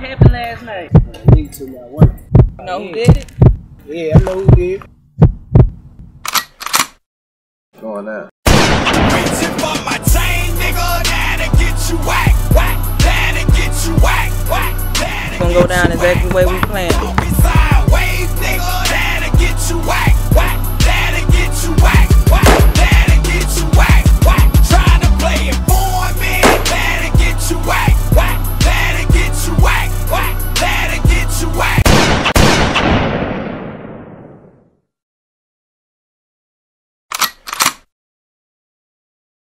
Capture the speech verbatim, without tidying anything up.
happened last night? Nigga took me out work. You know who did it? Yeah, I know who did. Going out. Reaching for my chain, nigga, down to get you whack, whack, down to get you whack, whack, down to Gonna go down exactly the way we planned. Don't be sideways, nigga, down to get you whack.